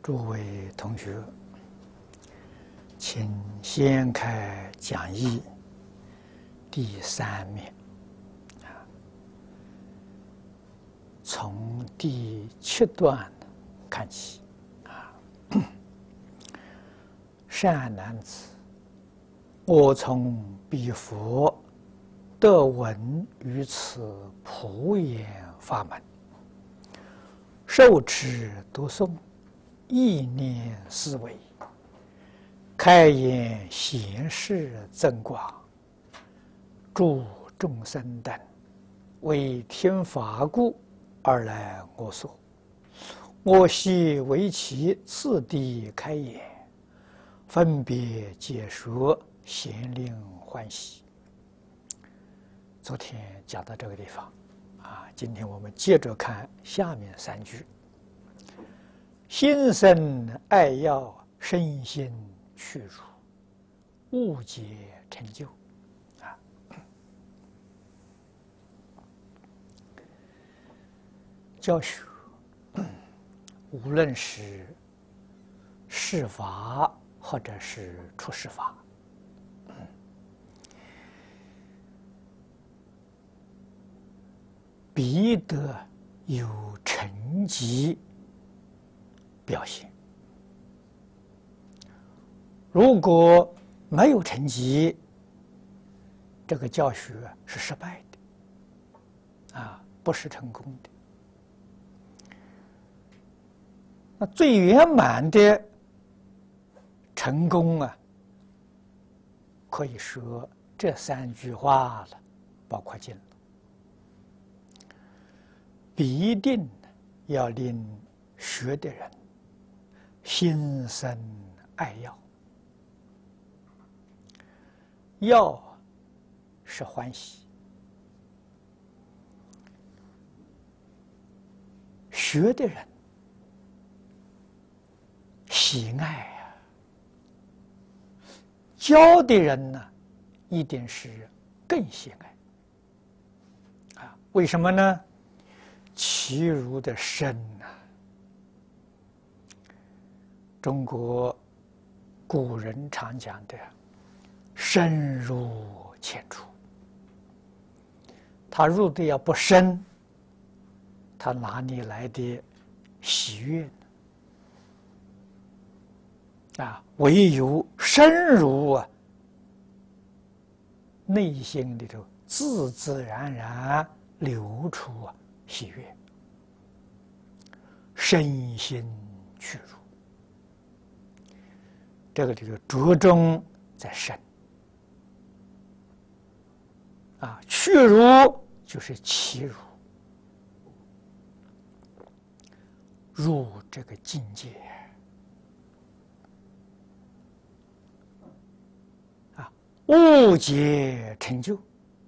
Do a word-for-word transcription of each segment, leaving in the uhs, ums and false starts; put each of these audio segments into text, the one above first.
诸位同学，请掀开讲义第三面，啊，从第七段看起，啊，善男子，我从彼佛得闻于此普眼法门，受持读诵，意念思维，开眼显示增广，助众生等，为听法故而来我所。我悉为其次第开眼，分别解说，咸令欢喜。昨天讲到这个地方，啊，今天我们接着看下面三句。心生爱要，身心去如，误解成就。啊，教学，无论是事法或者是出世法，必得有成绩表现。如果没有成绩，这个教学是失败的，啊，不是成功的。那最圆满的成功啊，可以说这三句话了，包括进了。必定要令学的人心生爱要，要是欢喜，学的人喜爱啊，教的人呢，一定是更喜爱啊。为什么呢？其如的身呐，中国古人常讲的深入浅出，他入的要不深，他哪里来的喜悦呢？啊，唯有深入啊，内心里头自自然然流出啊喜悦，身心去如。这个里头着重在身啊，去如就是其如，入这个境界啊，误解成就。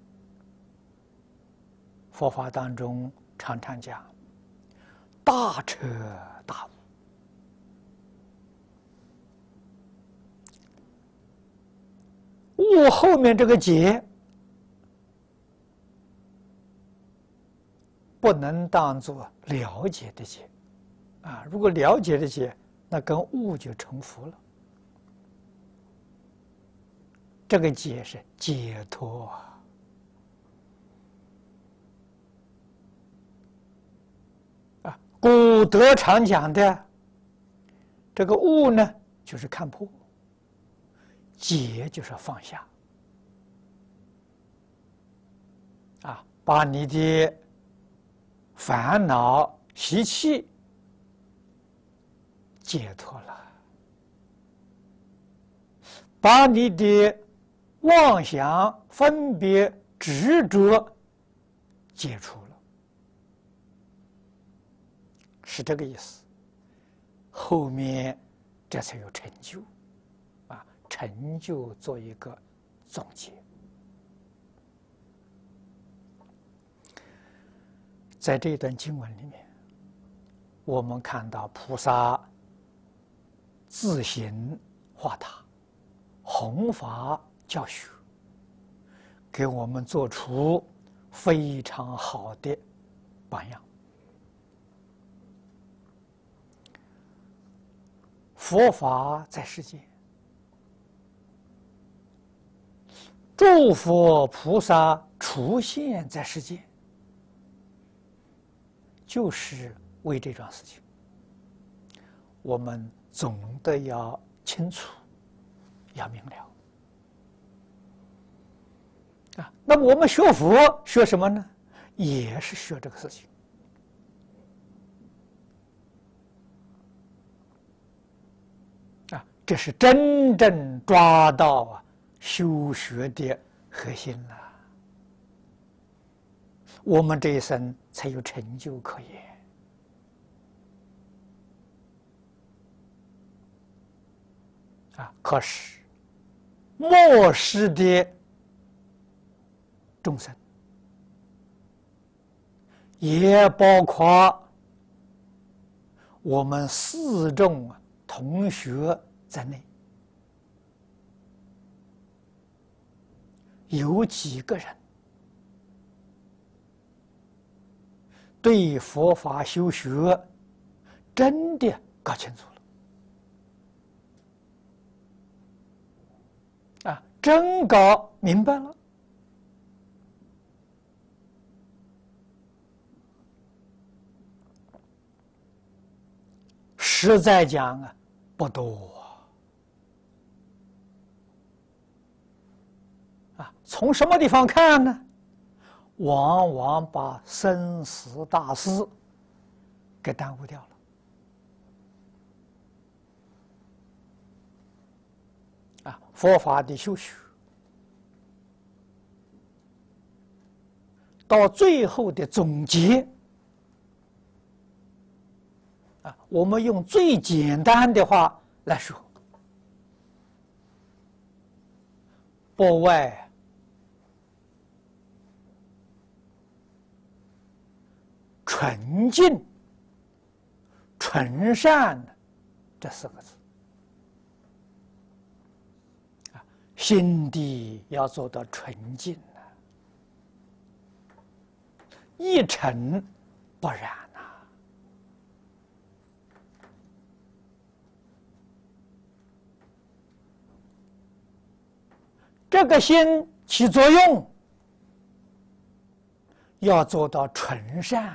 佛法当中常常讲大彻大悟，悟后面这个解不能当作了解的解啊！如果了解的解，那跟悟就重复了。这个解是解脱啊！古德常讲的这个悟呢，就是看破；解就是放下啊，把你的烦恼习气解脱了，把你的妄想分别执着解除了，是这个意思。后面这才有成就啊，成就做一个总结。在这段经文里面，我们看到菩萨自行化塔，弘法教学，给我们做出非常好的榜样。 佛法在世间，诸佛菩萨出现在世间，就是为这桩事情。我们总得要清楚，要明了啊。那么我们学佛学什么呢？也是学这个事情啊。这是真正抓到啊修学的核心了，我们这一生才有成就可言。啊，可是末世的众生，也包括我们四众同学在内，有几个人对佛法修学真的搞清楚了啊，真搞明白了？实在讲啊，不多啊。从什么地方看呢？往往把生死大事给耽误掉了啊！佛法的修学，到最后的总结啊，我们用最简单的话来说，不外纯净、纯善这四个字啊，心地要做到纯净啊，一尘不染啊。这个心起作用，要做到纯善。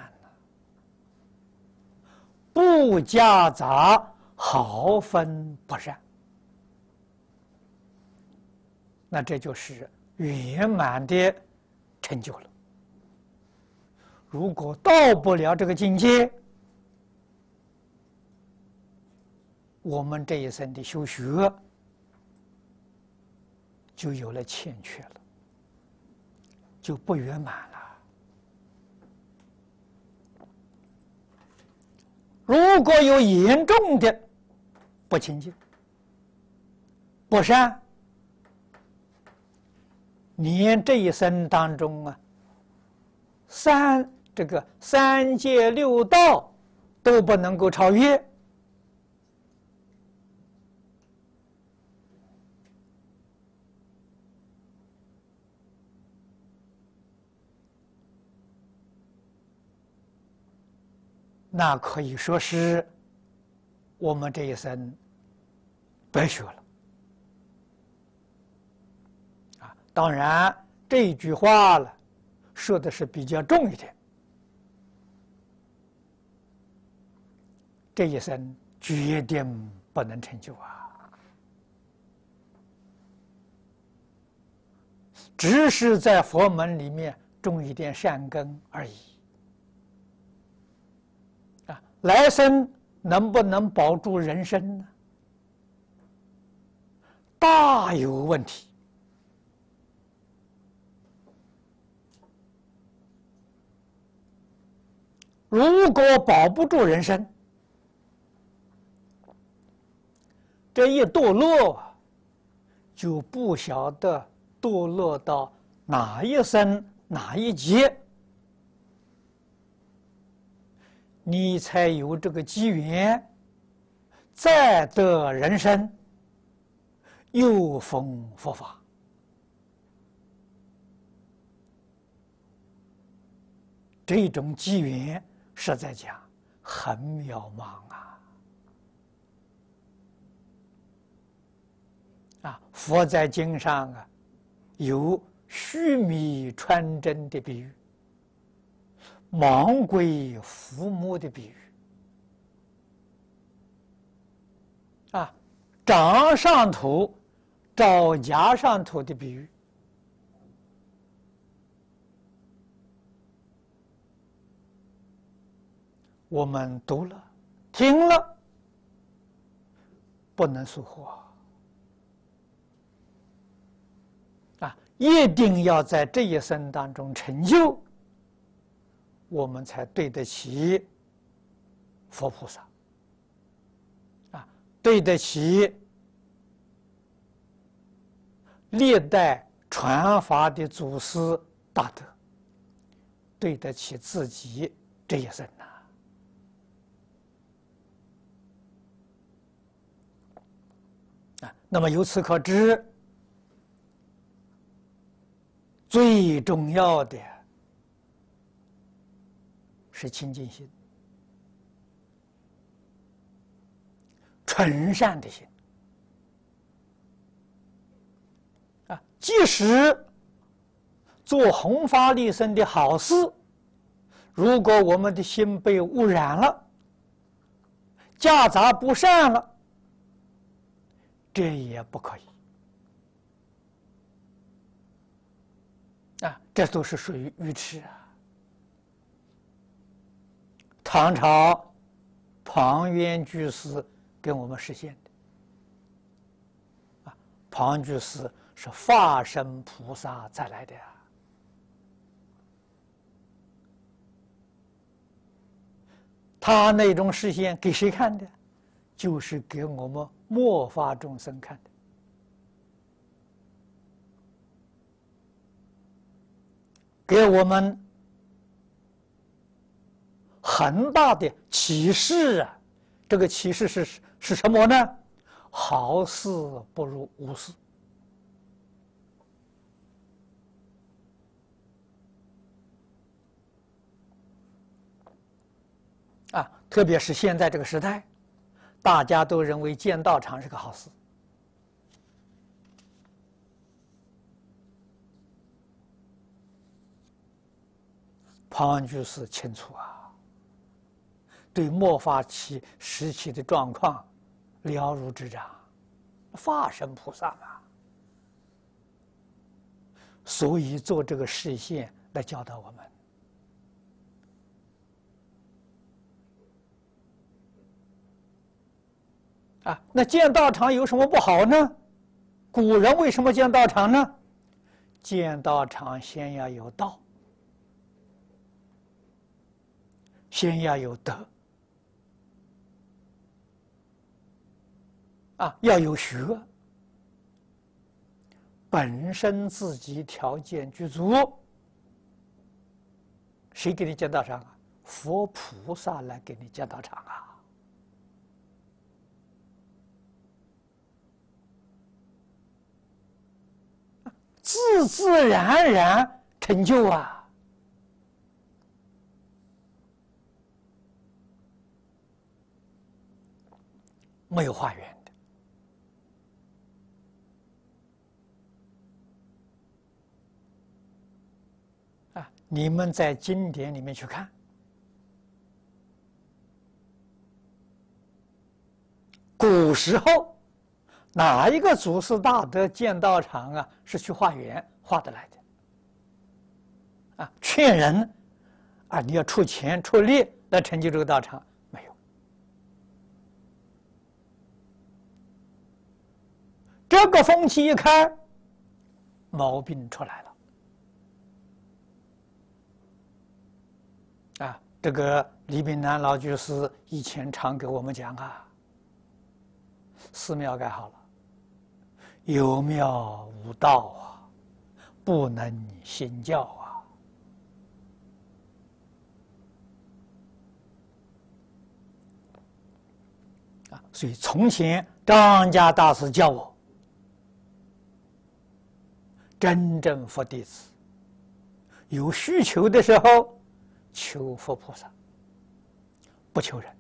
不夹杂毫分不善，那这就是圆满的成就了。如果到不了这个境界，我们这一生的修学就有了欠缺了，就不圆满了。如果有严重的不清净、不善，连这一生当中啊，三这个三界六道都不能够超越，那可以说是我们这一生白学了啊。当然，这句话了，说的是比较重一点。这一生决定不能成就啊，只是在佛门里面种一点善根而已。啊，来生能不能保住人身呢？大有问题。如果保不住人身，这一堕落，就不晓得堕落到哪一生哪一劫，你才有这个机缘，再得人生，又逢佛法。这种机缘，实在讲很渺茫啊！ 啊，佛在经上啊，有须弥穿针的比喻，盲龟伏目的比喻，啊，掌上土照甲上土的比喻。我们读了、听了，不能疏忽啊！一定要在这一生当中成就，我们才对得起佛菩萨啊，对得起历代传法的祖师大德，对得起自己这一生呐。啊，那么由此可知，最重要的是清净心、纯善的心。啊，即使做弘法利生的好事，如果我们的心被污染了，夹杂不善了，这也不可以啊！这都是属于愚痴啊！唐朝庞渊居士给我们实现的啊，庞居士是化身菩萨再来的呀、啊，他那种实现给谁看的？就是给我们末法众生看的，给我们很大的启示啊！这个启示是是什么呢？好事不如无事啊！特别是现在这个时代，大家都认为建道场是个好事。庞安居士清楚啊，对末法期时期的状况了如指掌，化身菩萨嘛，所以做这个示现来教导我们。啊，那建道场有什么不好呢？古人为什么建道场呢？建道场先要有道，先要有德，啊，要有学，本身自己条件具足，谁给你建道场啊？佛菩萨来给你建道场啊！自自然然成就啊！没有化缘的啊！你们在经典里面去看，古时候哪一个祖师大德建道场啊，是去化缘化得来的？啊，劝人啊，你要出钱出力来成就这个道场，没有。这个风气一开，毛病出来了。啊，这个李炳南老居士以前常给我们讲啊，寺庙盖好了，有庙无道啊，不能兴教啊。啊，所以从前张家大师教我，真正佛弟子有需求的时候，求佛菩萨，不求人。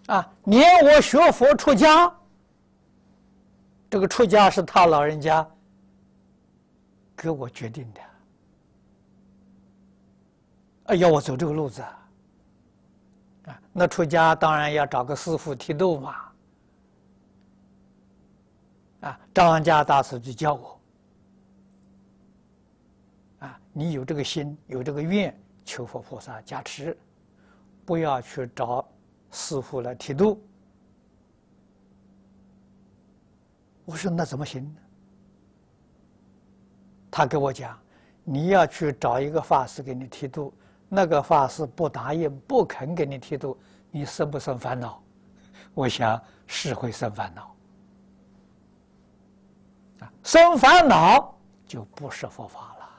啊，年我学佛出家，这个出家是他老人家给我决定的，啊，要我走这个路子啊。啊，那出家当然要找个师父剃度嘛。啊，张家大师就教我，啊，你有这个心，有这个愿，求佛菩萨加持，不要去找师父来剃度。我说那怎么行呢？他给我讲，你要去找一个法师给你剃度，那个法师不答应，不肯给你剃度，你生不生烦恼？我想是会生烦恼。啊，生烦恼就不是佛法了。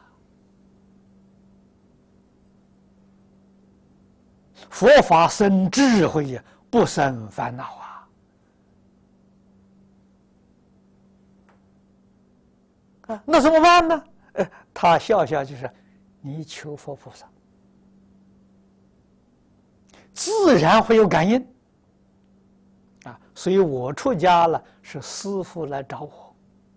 佛法生智慧呀，不生烦恼啊！啊，那怎么办呢？呃，他笑笑就是，你求佛菩萨，自然会有感应。啊，所以我出家了，是师父来找我。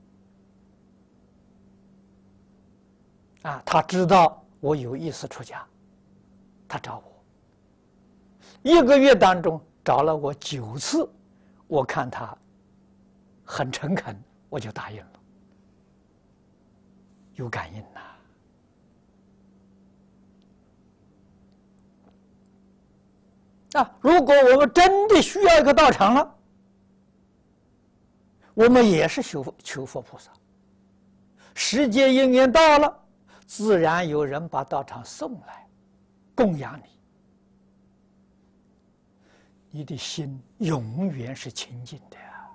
啊，他知道我有意思出家，他找我，一个月当中找了我九次，我看他很诚恳，我就答应了，有感应呐。啊，如果我们真的需要一个道场了，我们也是求求佛菩萨，时间因缘到了，自然有人把道场送来，供养你，你的心永远是清净的呀。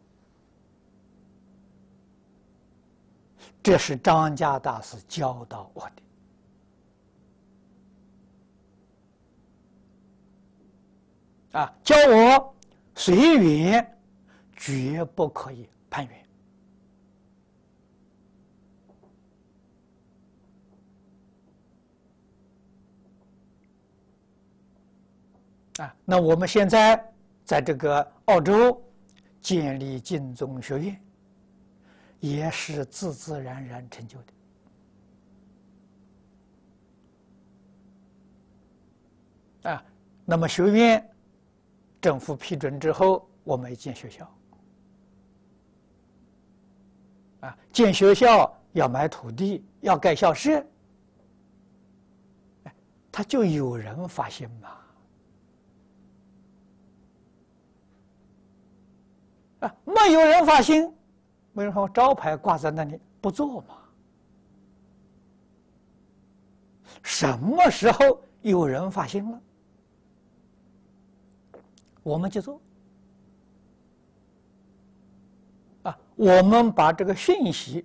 这是张家大师教导我的啊，教我随缘，绝不可以攀缘。啊，那我们现在在这个澳洲建立净宗学院，也是自自然然成就的。啊，那么学院政府批准之后，我们建学校。啊，建学校要买土地，要盖校舍，他就有人发心嘛。啊，没有人发心，没人说招牌挂在那里不做嘛？什么时候有人发心了，我们就做。啊，我们把这个讯息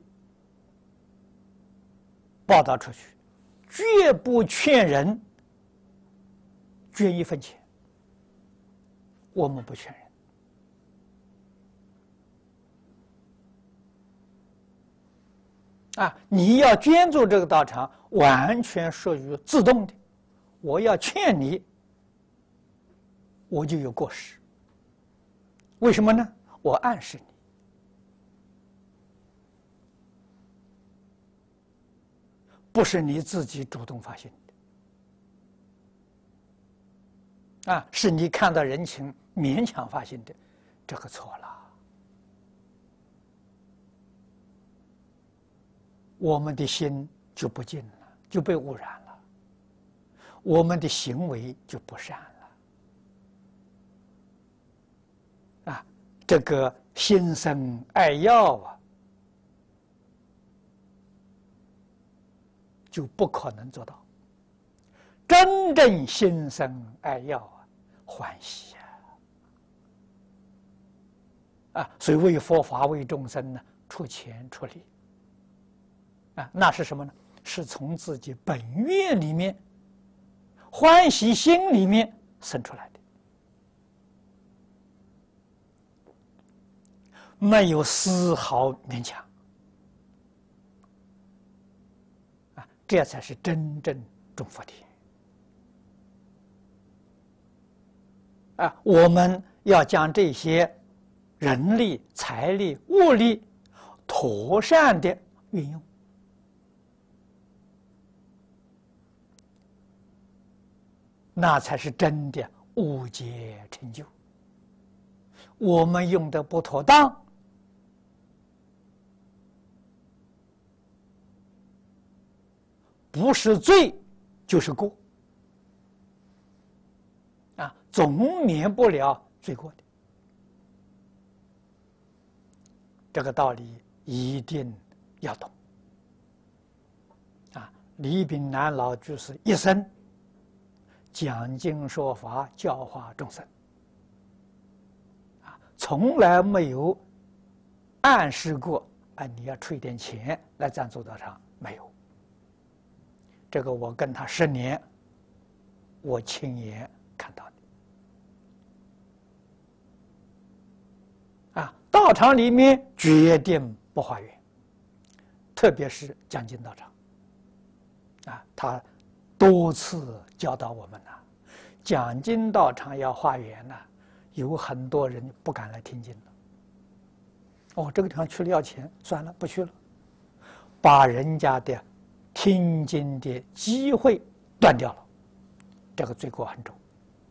报道出去，绝不劝人捐一分钱，我们不劝人。啊，你要捐助这个道场，完全属于自动的。我要劝你，我就有过失。为什么呢？我暗示你，不是你自己主动发心的。啊，是你看到人情勉强发心的，这个错了。我们的心就不净了，就被污染了，我们的行为就不善了。啊，这个心生爱要啊，就不可能做到。真正心生爱要啊，欢喜啊！啊，所以为佛法为众生呢，出钱出力。啊，那是什么呢？是从自己本愿里面、欢喜心里面生出来的，没有丝毫勉强。啊，这才是真正种福田。 啊，我们要将这些人力、财力、物力妥善的运用，那才是真的悟解成就。我们用的不妥当，不是罪就是过啊，总免不了罪过的。这个道理一定要懂啊！李炳南老居士一生讲经说法，教化众生啊，从来没有暗示过啊，你要出一点钱来赞助道场，没有。这个我跟他十年，我亲眼看到的。啊，道场里面决定不化缘，特别是讲经道场，啊，他多次教导我们了，讲经道场要化缘呢，有很多人不敢来听经了。哦，这个地方去了要钱，算了，不去了，把人家的听经的机会断掉了，这个罪过很重。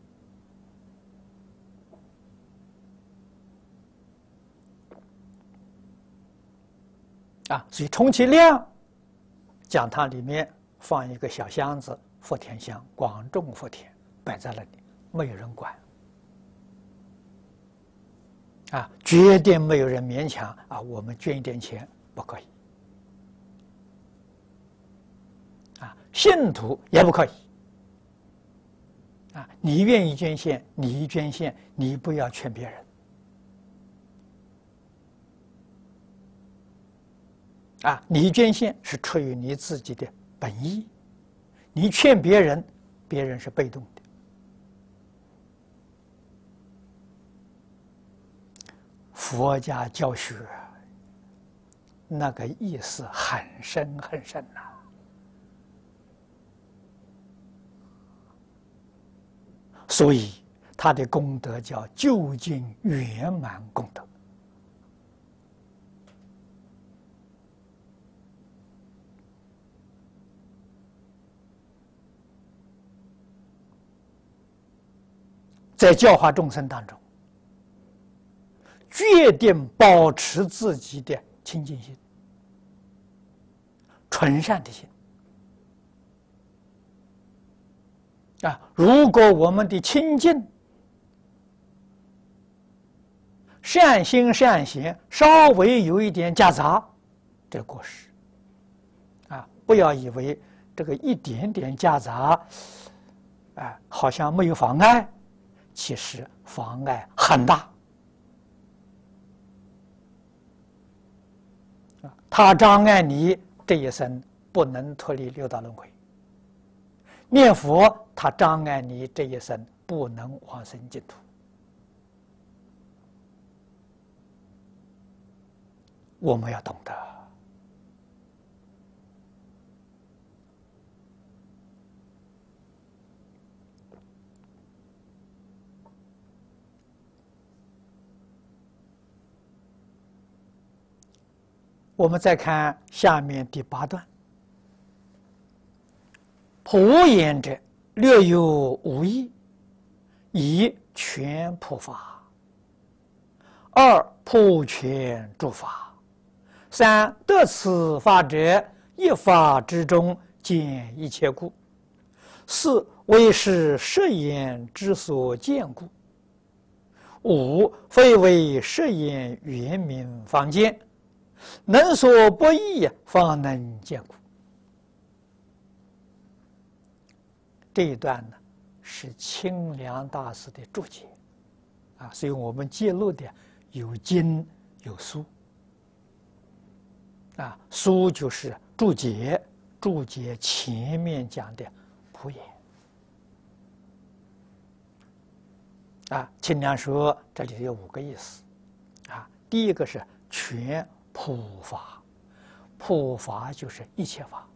啊，所以充其量，讲堂里面放一个小箱子福田箱，广种福田摆在那里，没有人管。啊，绝对没有人勉强啊，我们捐一点钱不可以。啊，信徒也不可以。啊，你愿意捐献，你捐献，你不要劝别人。啊，你捐献是出于你自己的本意，你劝别人，别人是被动的。佛家教学那个意思很深很深呐、啊，所以他的功德叫究竟圆满功德。在教化众生当中，决定保持自己的清净心、纯善的心。啊，如果我们的清净、善心善行稍微有一点夹杂，这过失。啊，不要以为这个一点点夹杂，啊，好像没有妨碍。其实妨碍很大，它障碍你这一生不能脱离六道轮回；念佛，它障碍你这一生不能往生净土。我们要懂得。我们再看下面第八段：普言者，略有无益，以全普法；二普全诸法；三得此法者，一法之中见一切故；四为是实言之所见故；五非为实言圆明方见。能所不异，方能见故。这一段呢，是清凉大师的注解，啊，所以我们记录的有经有书，啊，书就是注解，注解前面讲的普言，啊，清凉说这里有五个意思，啊，第一个是全。普法，普法就是一切法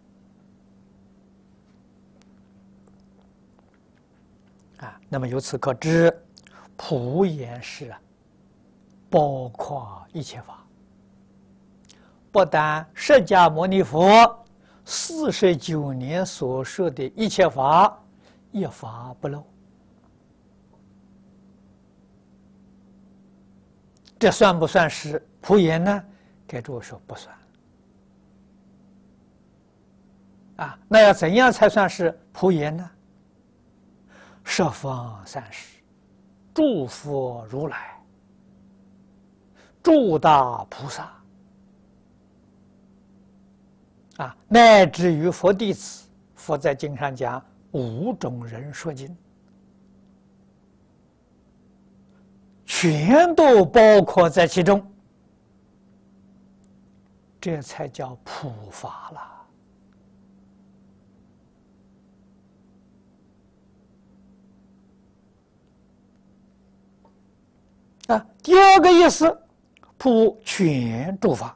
啊。那么由此可知， 普贤是啊，包括一切法，不但释迦牟尼佛四十九年所说的一切法，一法不漏。这算不算是普贤呢？给诸位说不算。啊，那要怎样才算是普贤呢？十方三世诸佛如来、诸大菩萨啊，乃至于佛弟子，佛在经上讲五种人说经，全都包括在其中，这才叫普法了。啊，第二个意思，普全诸法。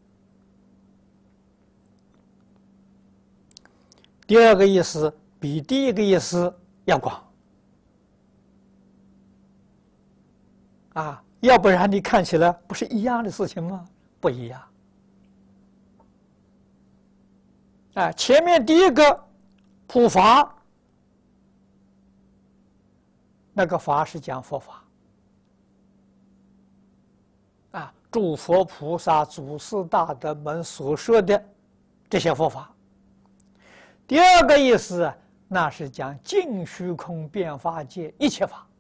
第二个意思比第一个意思要广。啊，要不然你看起来不是一样的事情吗？不一样。啊，前面第一个普法，那个法是讲佛法。啊，诸佛菩萨、祖师大德们所说的这些佛法。第二个意思，那是讲尽虚空变化界一切法。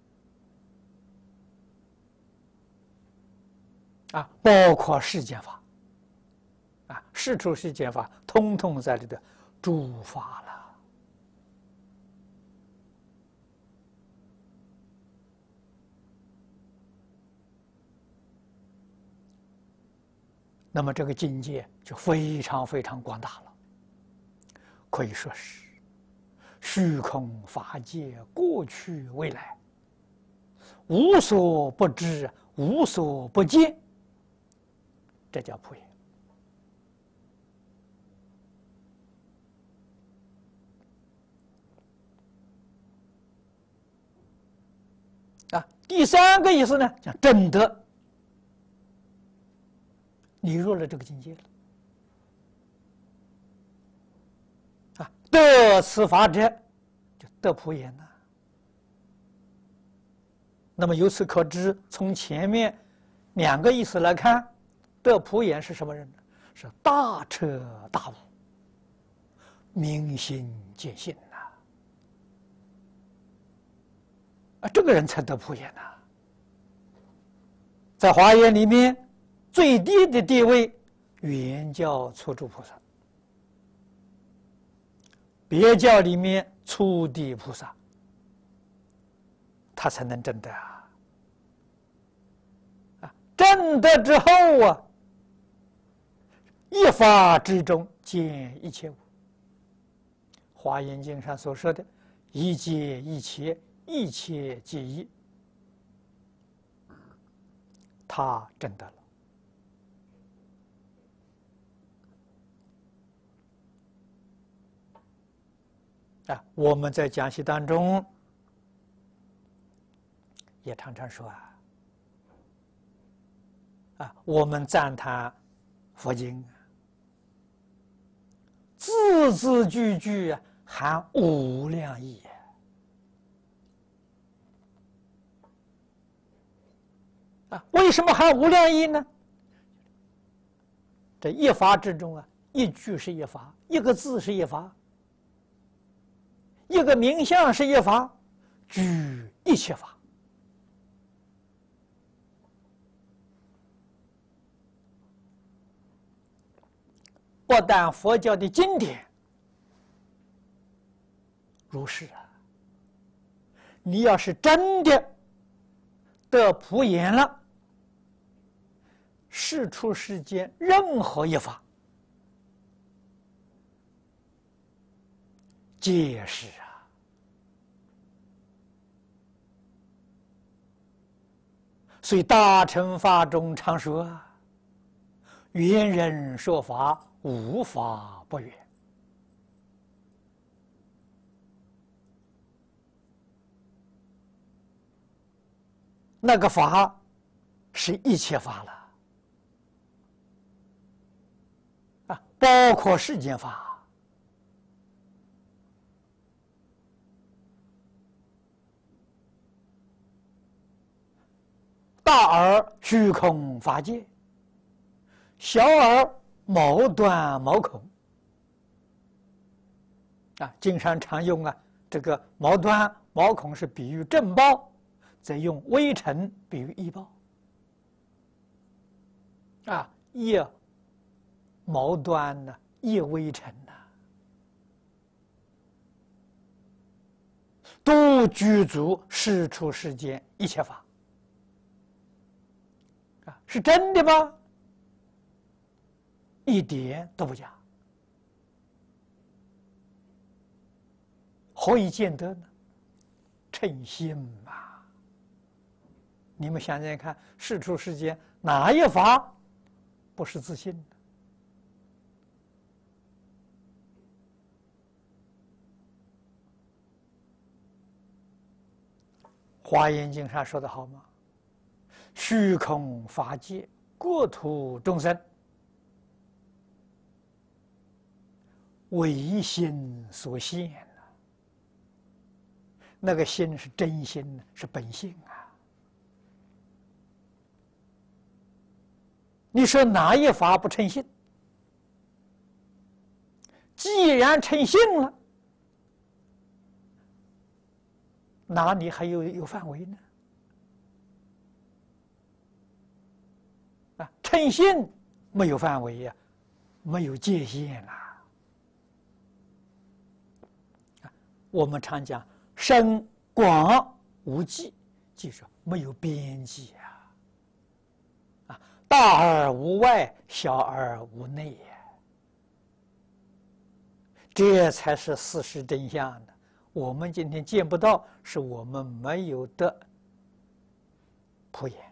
啊，包括世间法。啊，世出世间法，通通在里头诸法了。那么这个境界就非常非常广大了，可以说是虚空法界，过去未来，无所不知，无所不见，这叫普贤。啊，第三个意思呢，叫正德。你入了这个境界了，啊，得此法者，就得普贤了。那么由此可知，从前面两个意思来看，得普贤是什么人呢？是大彻大悟、明心见性呐！啊，这个人才得普贤呐。在华严里面，最低的地位，原教初住菩萨；别教里面初地菩萨，他才能证得啊！啊，证得之后啊，一法之中见一切无。华严经上所说的“一切一切，一切皆一”，他证得了。啊，我们在讲习当中也常常说啊，啊，我们赞叹佛经，字字句句啊含无量义。啊，为什么含无量义呢？这一法之中啊，一句是一法，一个字是一法。一个名相是一法，具一切法。不但佛教的经典如是啊，你要是真的得普贤了，世出世间任何一法，皆是啊。所以大乘法中常说啊，圆人说法，无法不圆。 那个法是一切法了啊，包括世间法。大而虚空法界，小而毛断毛孔。啊，经常常用啊，这个毛端毛孔是比喻正报，再用微尘比喻异报。啊，业毛端呢，业微尘呐，都具足世出世间一切法。啊，是真的吗？一点都不假。何以见得呢？称心嘛。你们想想看，世出世间哪一法不是自信的？华严经上说的好吗？虚空法界，国土众生，唯心所现呐。那个心是真心，是本性啊。你说哪一法不称性？既然称性了，哪里还有有范围呢？啊，称性没有范围呀，没有界限啊。啊，我们常讲深广无际，就是没有边际啊。啊，大而无外，小而无内呀，这才是事实真相的。我们今天见不到，是我们没有得普眼。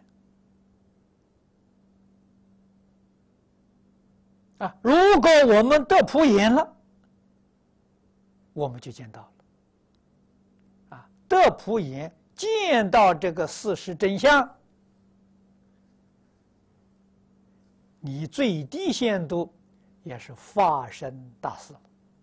啊，如果我们得普眼了，我们就见到了。啊，得普眼，见到这个事实真相，你最低限度也是发生大事了。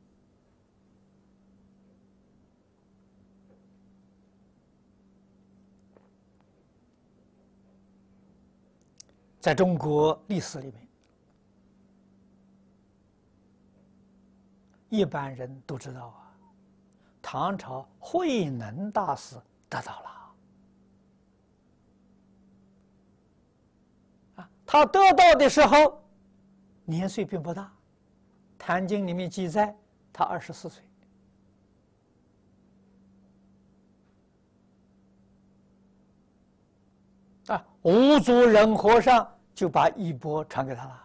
在中国历史里面，一般人都知道啊，唐朝慧能大师得到了啊，他得到的时候年岁并不大，《坛经》里面记载他二十四岁。啊，五祖忍和尚就把衣钵传给他了。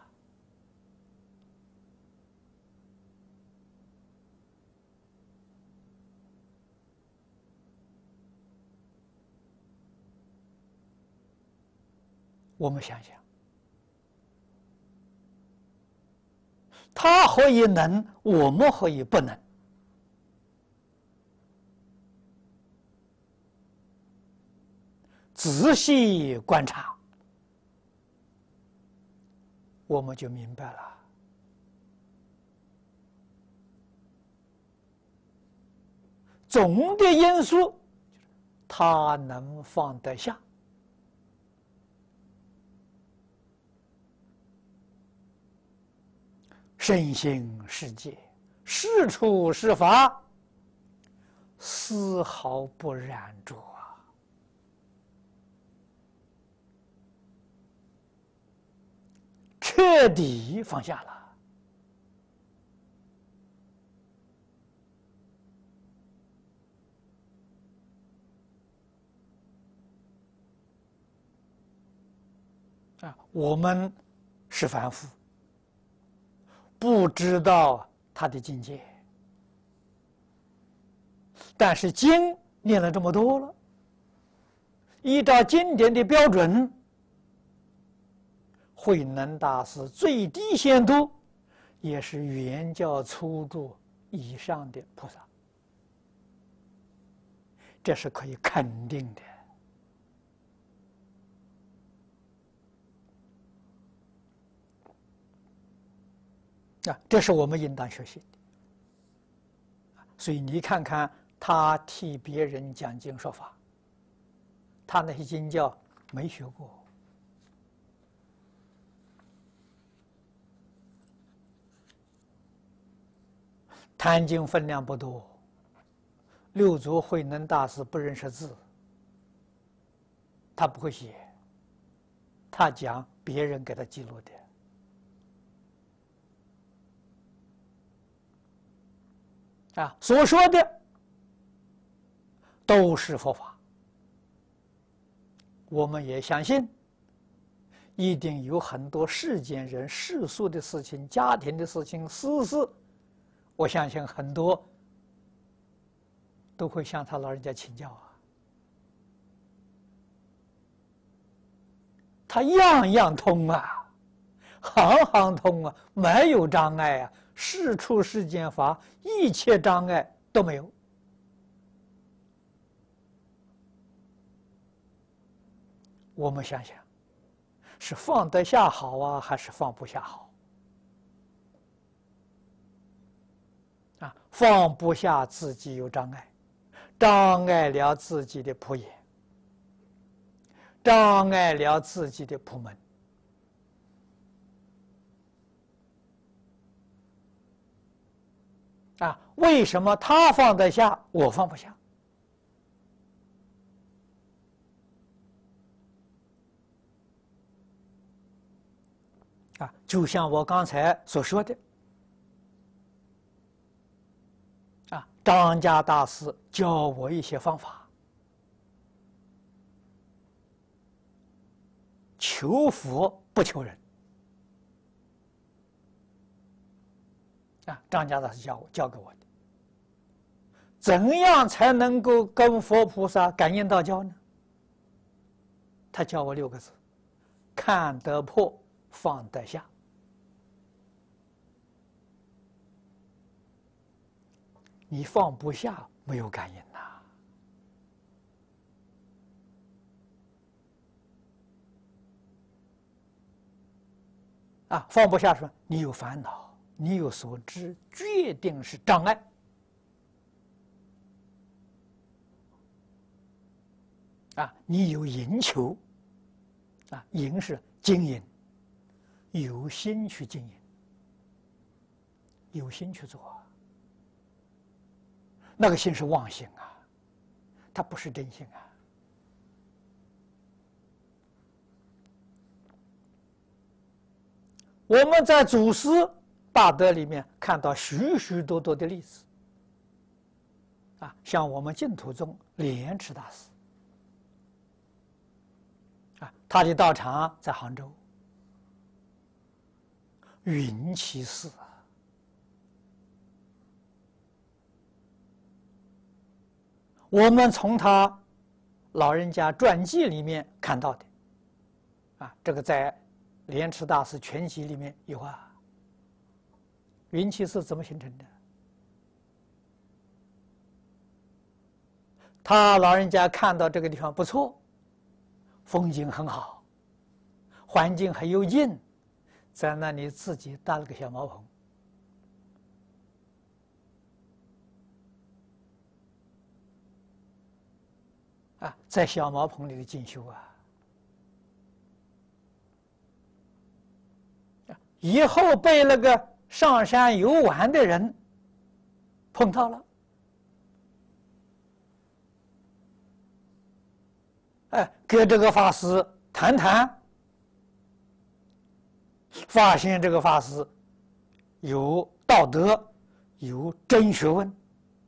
我们想想，他何以能，我们何以不能？仔细观察，我们就明白了。总的因素，他能放得下。身心世界，事处事法，丝毫不染着啊！彻底放下了。啊，我们是凡夫，不知道他的境界，但是经念了这么多了，依照经典的标准，慧能大师最低限度也是原教初住以上的菩萨，这是可以肯定的。 啊，这是我们应当学习的。所以你看看他替别人讲经说法，他那些经教没学过，坛经分量不多，六祖慧能大师不认识字，他不会写，他讲别人给他记录的。啊，所说的都是佛法，我们也相信，一定有很多世间人世俗的事情、家庭的事情、私事，我相信很多都会向他老人家请教啊。他样样通啊，行行通啊，没有障碍啊。事出世间法，一切障碍都没有。我们想想，是放得下好啊，还是放不下好？啊，放不下自己有障碍，障碍了自己的普眼，障碍了自己的普门。啊，为什么他放得下，我放不下？啊，就像我刚才所说的，啊，张家大师教我一些方法，求佛不求人。啊，张家大师教我教给我的，怎样才能够跟佛菩萨感应道交呢？他教我六个字：看得破，放得下。你放不下，没有感应呐。啊，放不下说你有烦恼。你有所知，决定是障碍。啊，你有营求，啊，营是经营，有心去经营，有心去做啊。那个心是妄心啊，它不是真心啊。我们在祖师大德里面看到许许多多的例子，啊，像我们净土宗莲池大师，啊，他的道场在杭州云栖寺啊，我们从他老人家传记里面看到的，啊，这个在莲池大师全集里面有啊。云栖寺怎么形成的？他老人家看到这个地方不错，风景很好，环境很幽静，在那里自己搭了个小茅棚，啊，在小茅棚里的进修啊，以后被那个上山游玩的人碰到了，哎，跟这个法师谈谈，发现这个法师有道德，有真学问，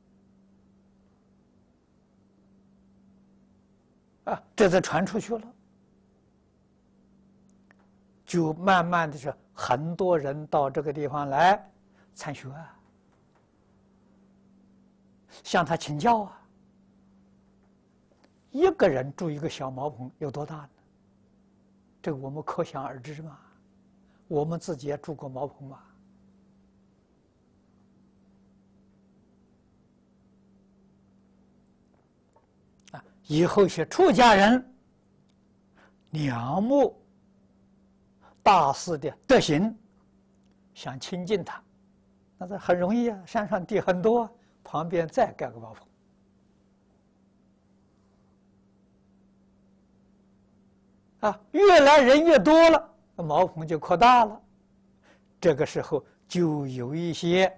啊，这才传出去了，就慢慢的是很多人到这个地方来参学啊，向他请教啊。一个人住一个小茅棚有多大呢？这个我们可想而知嘛。我们自己也住过茅棚嘛。啊，以后些出家人仰慕大师的德行，想亲近他， 那这很容易啊，山上地很多，旁边再盖个茅棚。啊，越来人越多了，茅棚就扩大了。这个时候就有一些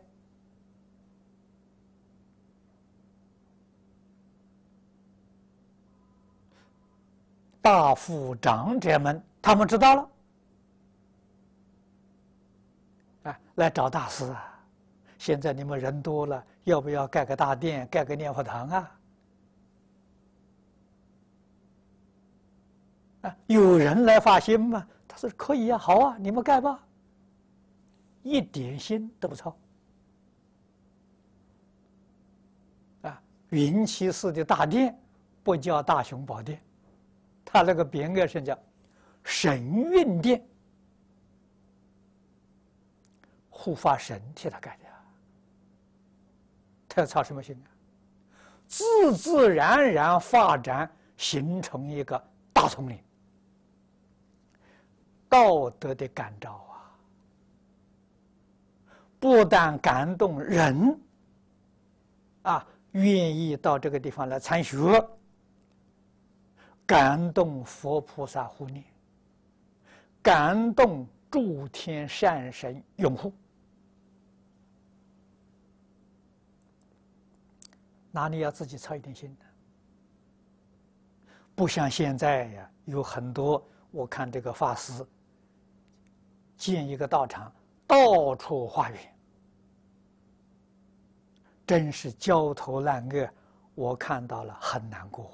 大富长者们，他们知道了，啊，来找大师啊。现在你们人多了，要不要盖个大殿，盖个念佛堂啊？啊，有人来发心吗？他说可以啊，好啊，你们盖吧。一点心都不操。啊，云栖寺的大殿不叫大雄宝殿，他那个匾额是叫神韵殿，护法神替他盖的。他要操什么心啊？自自然然发展，形成一个大丛林。道德的感召啊，不但感动人，啊，愿意到这个地方来参学，感动佛菩萨护念，感动诸天善神拥护。哪里要自己操一点心呢？不像现在呀，有很多我看这个法师建一个道场，到处化缘，真是焦头烂额，我看到了很难过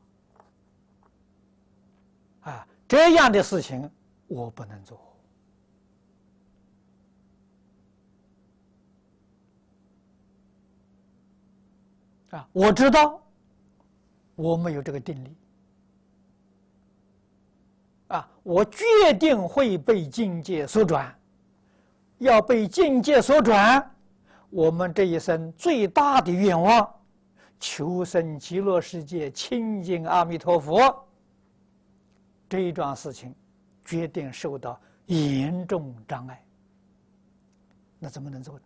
啊！这样的事情我不能做。啊，我知道我没有这个定力啊，我决定会被境界所转。要被境界所转，我们这一生最大的愿望，求生极乐世界，亲近阿弥陀佛。这一桩事情决定受到严重障碍，那怎么能做呢？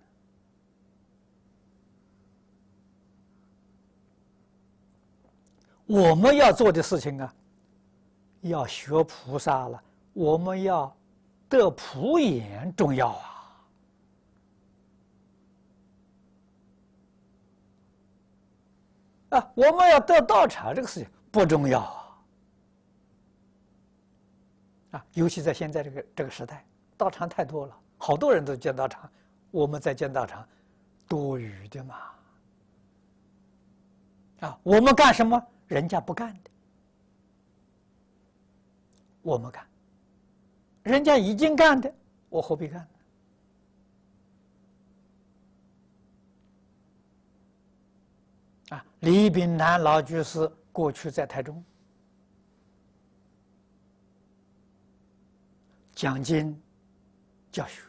我们要做的事情啊，要学菩萨了，我们要得普眼重要啊！啊，我们要得道场这个事情不重要啊！啊，尤其在现在这个这个时代，道场太多了，好多人都建道场，我们在建道场，多余的嘛！啊，我们干什么？人家不干的，我们干；人家已经干的，我何必干呢？啊，李炳南老居士过去在台中讲经教学，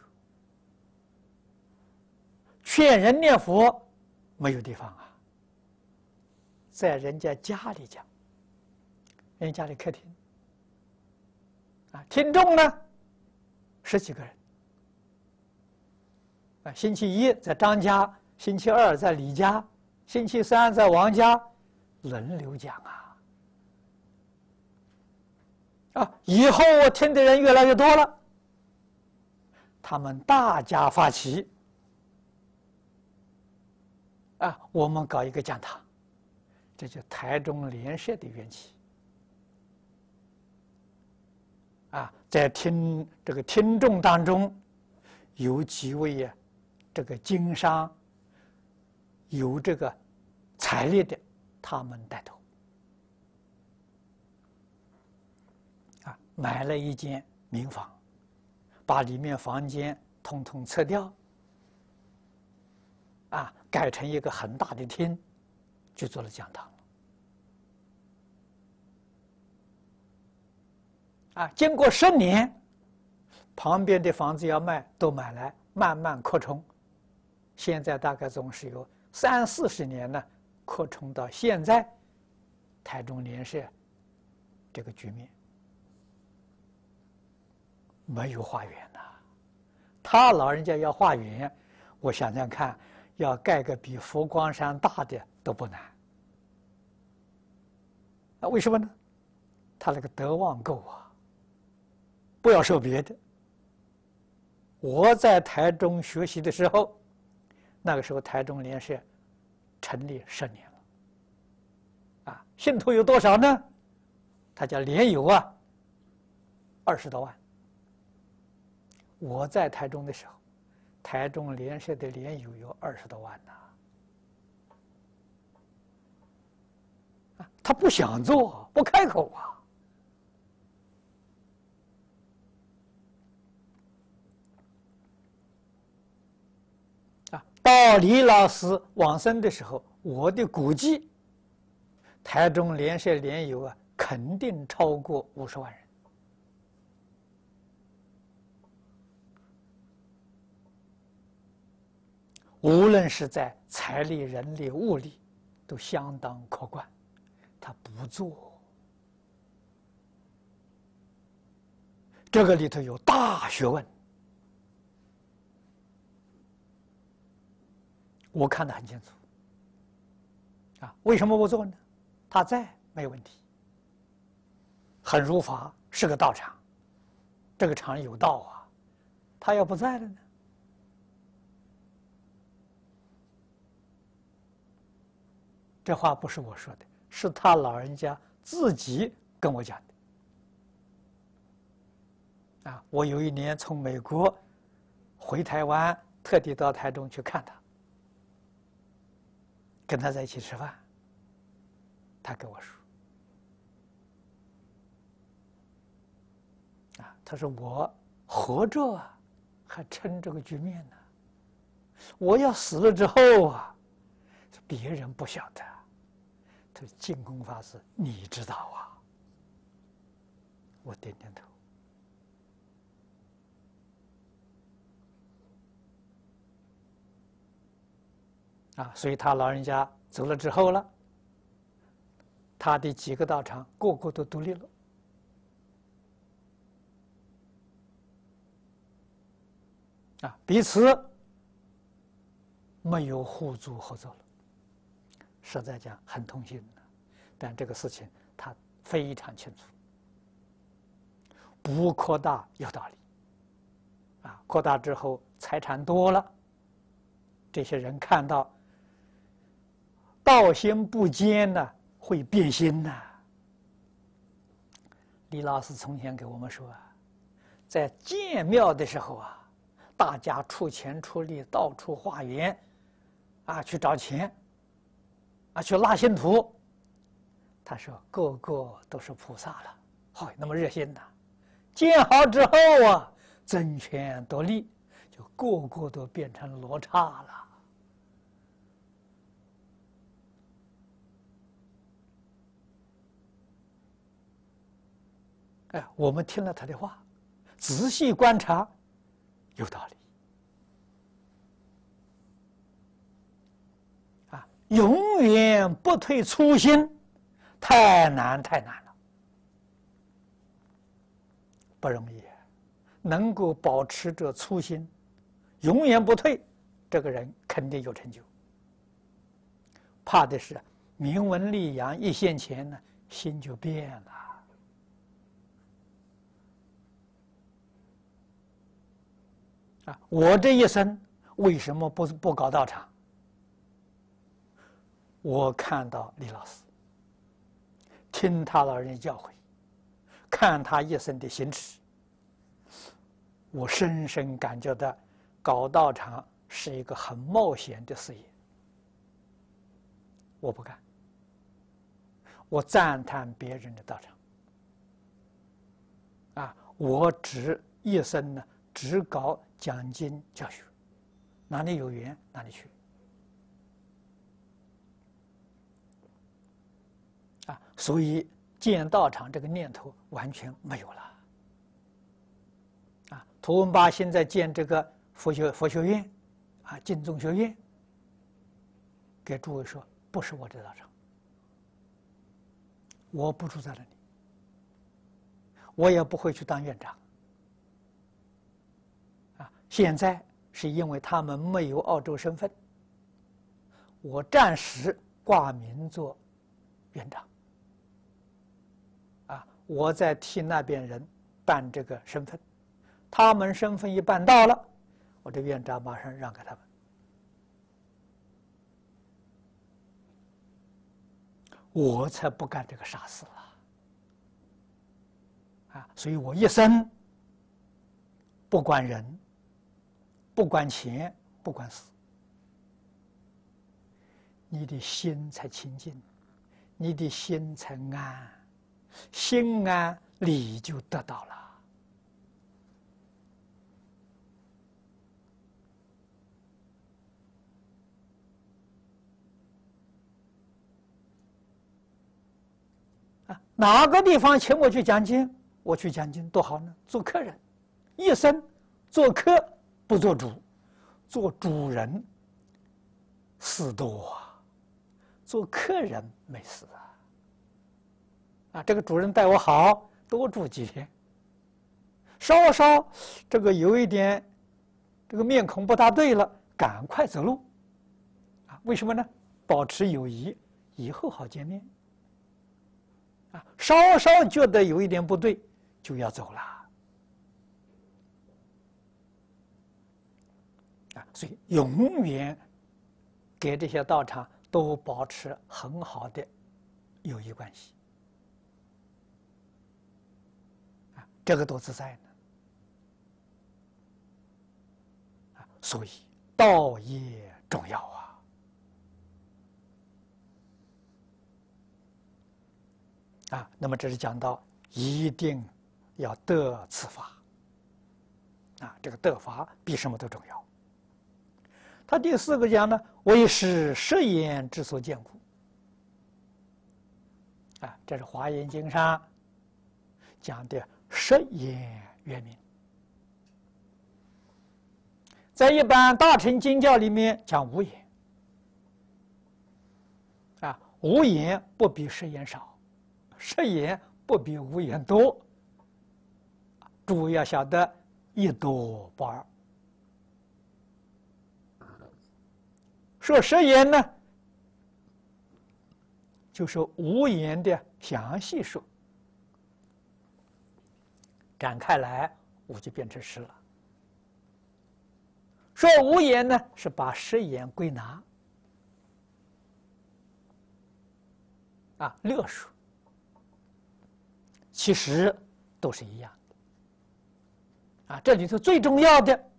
劝人念佛，没有地方啊。在人家家里讲，人家里客厅，啊，听众呢十几个人，啊，星期一在张家，星期二在李家，星期三在王家，轮流讲啊，啊，以后我听的人越来越多了，他们大家发起，啊，我们搞一个讲堂。这就台中联社的缘起啊，在听这个听众当中，有几位呀、啊，这个经商有这个财力的，他们带头啊，买了一间民房，把里面房间统统撤掉，啊，改成一个很大的厅。就做了讲堂啊！经过十年，旁边的房子要卖都买来，慢慢扩充。现在大概总是有三四十年呢，扩充到现在台中联社这个局面，没有化缘呐。他老人家要化缘， 我想想看，要盖个比佛光山大的都不难。啊，为什么呢？他那个德望够啊，不要说别的。我在台中学习的时候，那个时候台中联社成立十年了，啊，信徒有多少呢？他叫联友啊，二十多万。我在台中的时候，台中联社的联友有二十多万呐。啊，他不想做，不开口啊。啊，到李老师往生的时候，我的估计，台中联社联友啊，肯定超过五十万人。无论是在财力、人力、物力，都相当可观。他不做，这个里头有大学问。我看得很清楚。啊，为什么不做呢？他在没有问题，很如法，是个道场，这个场有道啊。他要不在了呢？这话不是我说的，是他老人家自己跟我讲的。啊，我有一年从美国回台湾，特地到台中去看他，跟他在一起吃饭，他跟我说：“啊，他说我活着啊，还撑这个局面呢。我要死了之后啊，别人不晓得。”他说：“净空法师，你知道啊？”我点点头。啊，所以他老人家走了之后了，他的几个道场个个都独立了。啊，彼此没有互助合作了。实在讲很痛心的，但这个事情他非常清楚，不扩大有道理。啊，扩大之后财产多了，这些人看到道心不坚呢，会变心呐。李老师从前给我们说啊，在建庙的时候啊，大家出钱出力，到处化缘，啊，去找钱。啊，去拉信徒，他说个个都是菩萨了，好，那么热心呐！建好之后啊，争权夺利，就个个都变成罗刹了。哎，我们听了他的话，仔细观察，有道理。永远不退初心，太难太难了，不容易。能够保持着初心，永远不退，这个人肯定有成就。怕的是名闻利养一现前呢，心就变了。啊，我这一生为什么不不搞道场？我看到李老师，听他老人家教诲，看他一生的行持，我深深感觉到搞道场是一个很冒险的事业。我不干，我赞叹别人的道场。啊，我只一生呢，只搞讲经教学，哪里有缘哪里去。啊，所以建道场这个念头完全没有了。啊，图文巴现在建这个佛学佛学院，啊，净宗学院，给诸位说，不是我的道场，我不住在那里，我也不会去当院长。啊，现在是因为他们没有澳洲身份，我暂时挂名做院长。啊，我在替那边人办这个身份，他们身份一办到了，我这院长马上让给他们。我才不干这个傻事了。啊，所以我一生不管人，不管钱，不管事，你的心才清净，你的心才安，心安理就得到了。啊，哪个地方请我去讲经，我去讲经多好呢！做客人，一生做客不做主，做主人事多啊，做客人没事啊。啊，这个主人待我好，多住几天。稍稍这个有一点这个面孔不大对了，赶快走路。啊，为什么呢？保持友谊，以后好见面。啊，稍稍觉得有一点不对，就要走了。啊，所以永远给这些道场都保持很好的友谊关系。啊，这个多自在呢。啊，所以道业重要啊。啊，那么这是讲到一定要得此法。啊，这个得法比什么都重要。他第四个讲呢，为是实言之所见故。啊，这是《华严经》上讲的实言圆明。在一般大乘经教里面讲无言。啊，无言不比实言少。实言不比无言多，诸位要晓得一多不二。说实言呢，就是无言的详细说，展开来我就变成实了。说无言呢，是把实言归纳，啊，略说。其实都是一样的，啊，这里头最重要的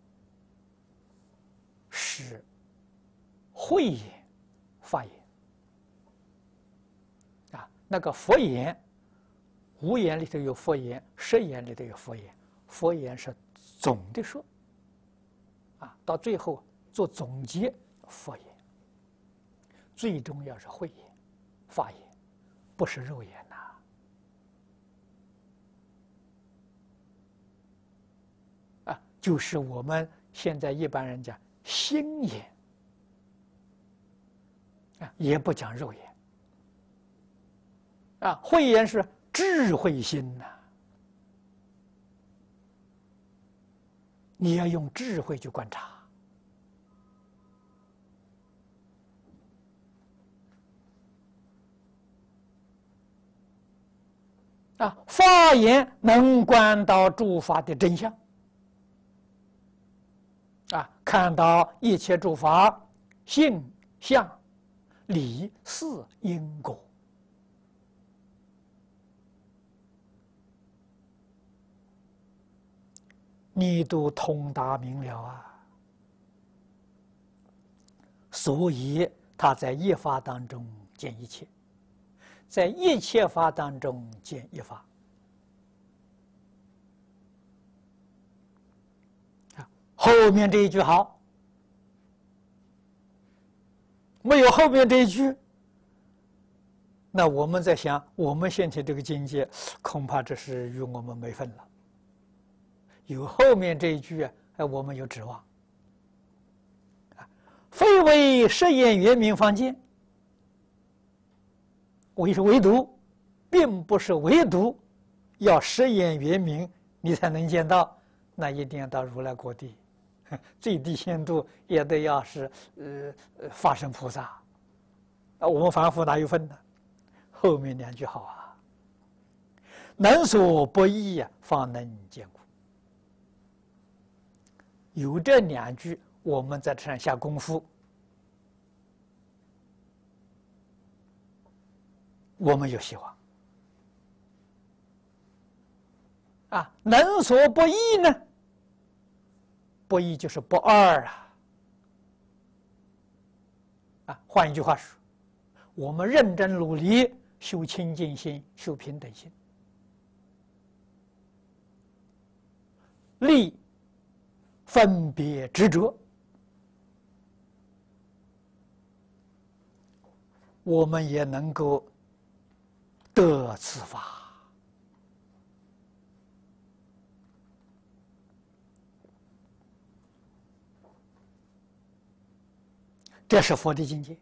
是慧言、法言，啊，那个佛言，无言里头有佛言，实言里头有佛言，佛言是总的说，啊，到最后做总结，佛言，最重要是慧言、法言，不是肉言呐。就是我们现在一般人讲心言，啊，也不讲肉眼，啊，慧眼是智慧心呐、啊，你要用智慧去观察，啊，法眼能观到诸法的真相。啊，看到一切诸法性相理事因果，你都通达明了啊。所以他在一法当中见一切，在一切法当中见一法。后面这一句好，没有后面这一句，那我们在想，我们现在这个境界，恐怕这是与我们没分了。有后面这一句啊，哎，我们有指望。啊，非为实言圆明方见，唯是唯独，并不是唯独要实言圆明你才能见到，那一定要到如来国地。 最低限度也得要是呃法身菩萨啊，我们凡夫哪有份呢？后面两句好啊，能所不依呀，方能坚固。有这两句，我们在这上下功夫，我们有希望。啊，能所不依呢？不依就是不二啊！啊，换一句话说，我们认真努力修清净心、修平等心，立分别执着，我们也能够得此法。这是佛的境界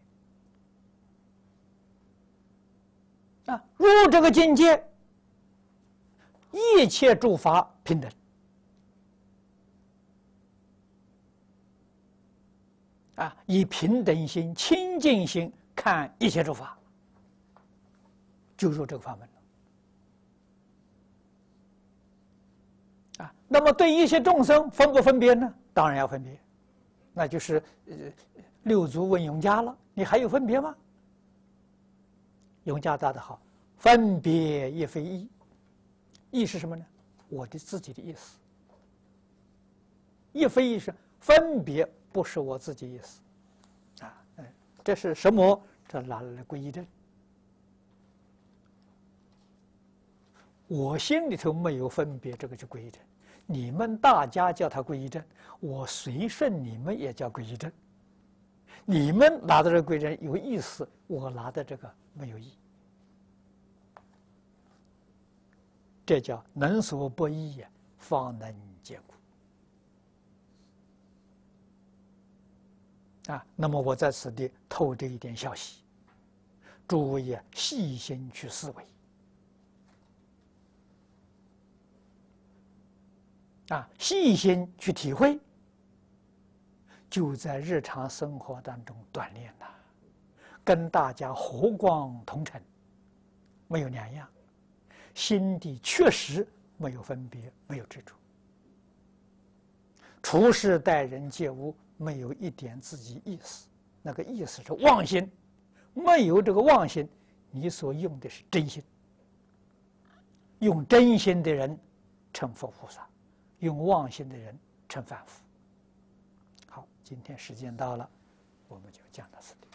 啊！入这个境界，一切诸法平等啊！以平等心、清净心看一切诸法，就入这个法门了啊！那么对一切众生分不分别呢？当然要分别，那就是呃。六祖问永嘉了：“你还有分别吗？”永嘉答得好：“分别亦非义。义是什么呢？我的自己的意思。亦非义是分别，不是我自己意思。啊，哎，这是什么？这拿来皈依证。我心里头没有分别，这个就皈依证。你们大家叫他皈依证，我随顺你们也叫皈依证。”你们拿的这个皈依证有意思，我拿的这个没有意，这叫能所不依也，方能坚固。啊，那么我在此地透这一点消息，诸位啊，细心去思维，啊，细心去体会。就在日常生活当中锻炼呐，跟大家和光同尘，没有两样，心地确实没有分别，没有执着，处事待人接物没有一点自己意思，那个意思是妄心，没有这个妄心，你所用的是真心，用真心的人成佛菩萨，用妄心的人成凡夫。好，今天时间到了，我们就讲到此地。